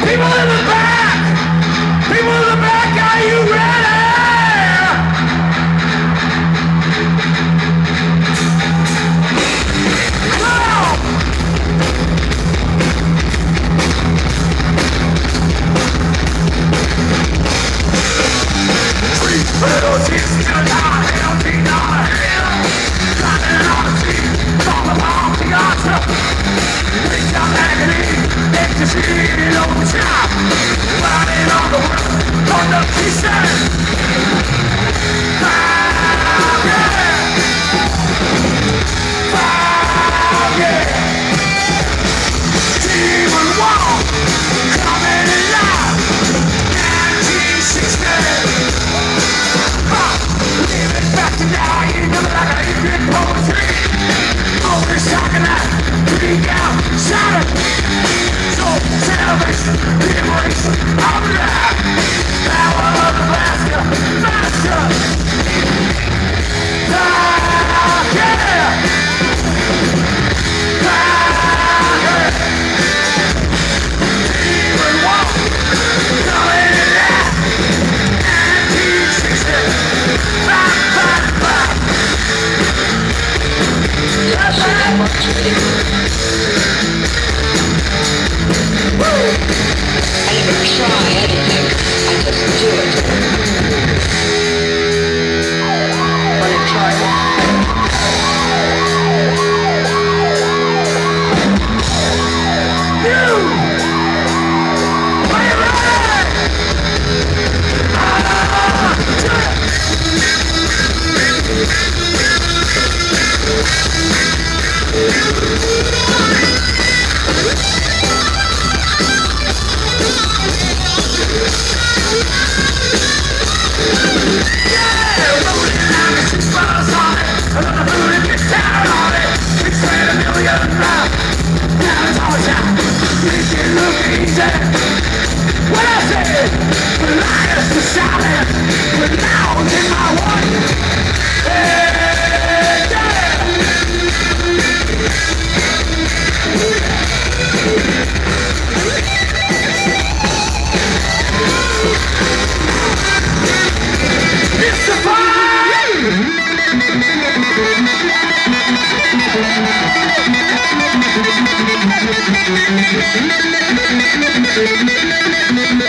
People in the back! People in the back, are you ready? Little Jesus, you're not healthy, not a hill. Climbing on the street, from the palm to Gaza. Reach out agony, ecstasy, over top. Running on the world, on the pieces. Fire, yeah. Fire, yeah. Demon wall, coming alive. 1960. Living back to now, you know like I read poetry. Always talking that freak out, silent. Soul, salvation, liberation, I'm alive. Power of the master, master. Yeah. Demon walk, coming alive. 1960. I never try anything, I just do it. Wanna try it? You! Are you ready? What I said, the liars to silence, but now in my one. It's the fire!